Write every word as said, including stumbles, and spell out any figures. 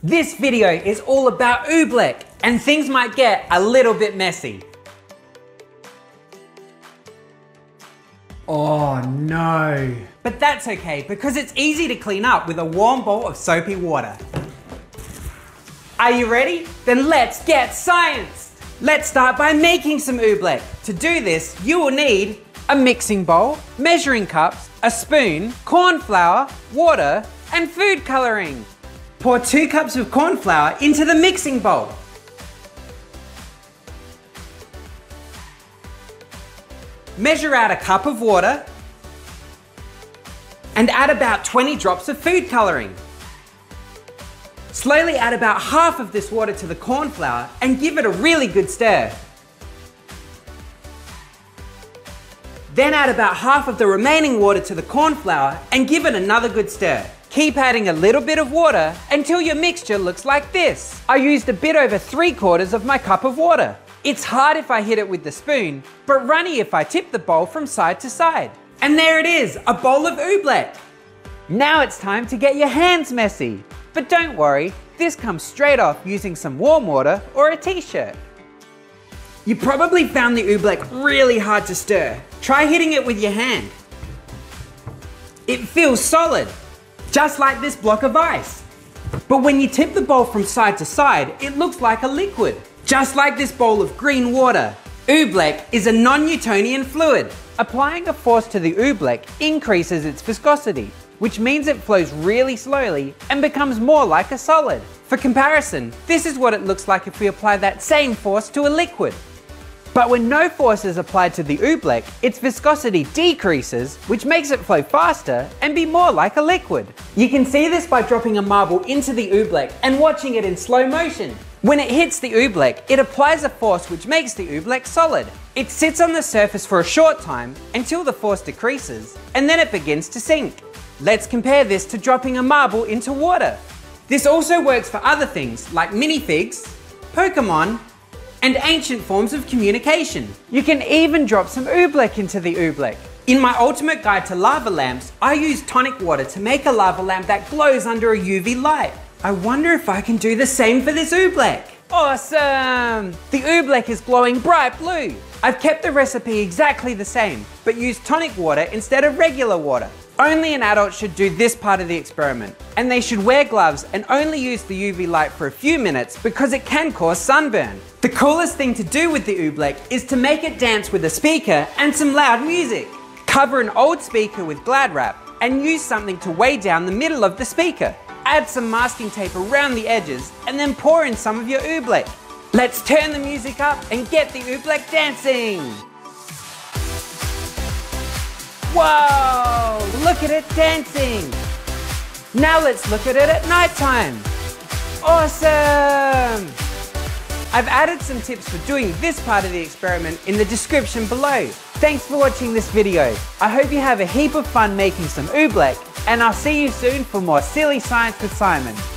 This video is all about Oobleck, and things might get a little bit messy. Oh no. But that's okay, because it's easy to clean up with a warm bowl of soapy water. Are you ready? Then let's get scienced! Let's start by making some Oobleck. To do this, you will need a mixing bowl, measuring cups, a spoon, corn flour, water, and food coloring. Pour two cups of corn flour into the mixing bowl. Measure out a cup of water and add about twenty drops of food coloring. Slowly add about half of this water to the corn flour and give it a really good stir. Then add about half of the remaining water to the corn flour and give it another good stir. Keep adding a little bit of water until your mixture looks like this. I used a bit over three quarters of my cup of water. It's hard if I hit it with the spoon, but runny if I tip the bowl from side to side. And there it is, a bowl of Oobleck. Now it's time to get your hands messy. But don't worry, this comes straight off using some warm water or a t-shirt. You probably found the Oobleck really hard to stir. Try hitting it with your hand. It feels solid, just like this block of ice. But when you tip the bowl from side to side, it looks like a liquid, just like this bowl of green water. Oobleck is a non-Newtonian fluid. Applying a force to the Oobleck increases its viscosity, which means it flows really slowly and becomes more like a solid. For comparison, this is what it looks like if we apply that same force to a liquid. But when no force is applied to the Oobleck, its viscosity decreases, which makes it flow faster and be more like a liquid. You can see this by dropping a marble into the Oobleck and watching it in slow motion. When it hits the Oobleck, it applies a force which makes the Oobleck solid. It sits on the surface for a short time until the force decreases, and then it begins to sink. Let's compare this to dropping a marble into water. This also works for other things like minifigs, Pokemon, and ancient forms of communication. You can even drop some Oobleck into the Oobleck. In my ultimate guide to lava lamps, I use tonic water to make a lava lamp that glows under a U V light. I wonder if I can do the same for this Oobleck. Awesome! The Oobleck is glowing bright blue. I've kept the recipe exactly the same, but used tonic water instead of regular water. Only an adult should do this part of the experiment, and they should wear gloves and only use the U V light for a few minutes because it can cause sunburn. The coolest thing to do with the Oobleck is to make it dance with a speaker and some loud music. Cover an old speaker with Glad wrap and use something to weigh down the middle of the speaker. Add some masking tape around the edges and then pour in some of your Oobleck. Let's turn the music up and get the Oobleck dancing! Whoa! Look at it dancing! Now let's look at it at night time! Awesome! I've added some tips for doing this part of the experiment in the description below. Thanks for watching this video. I hope you have a heap of fun making some Oobleck, and I'll see you soon for more Silly Science with Simon.